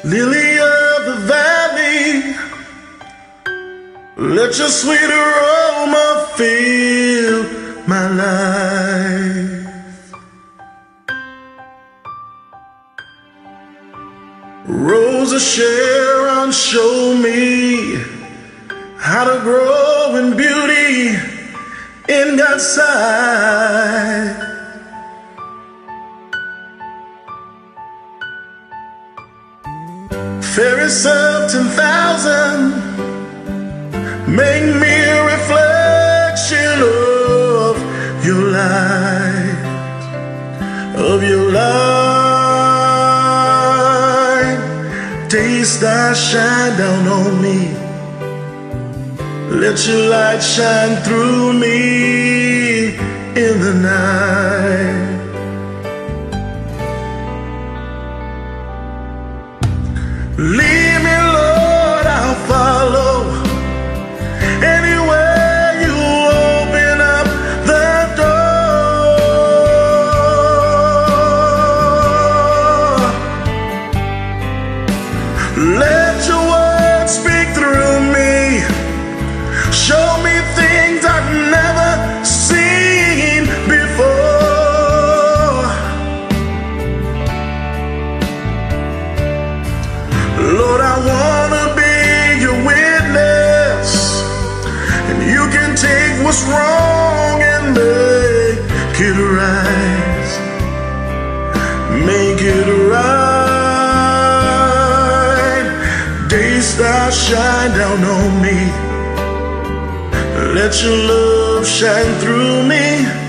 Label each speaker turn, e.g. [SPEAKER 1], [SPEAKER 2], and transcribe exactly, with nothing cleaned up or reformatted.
[SPEAKER 1] Lily of the valley, let your sweet aroma fill my life. Rose of Sharon, show me how to grow in beauty in God's sight. Fairest of ten thousand, make me a reflection of your light, of your light. DayStar, shine down on me. Let your light shine through me in the night. Lead me, Lord, I'll follow. Anywhere you open up the door. Let your word speak through me. Show me things I've never seen before. Lord, I wanna be your witness, and you can take what's wrong and make it right. Make it right. DayStar, shine down on me. Let your love shine through me.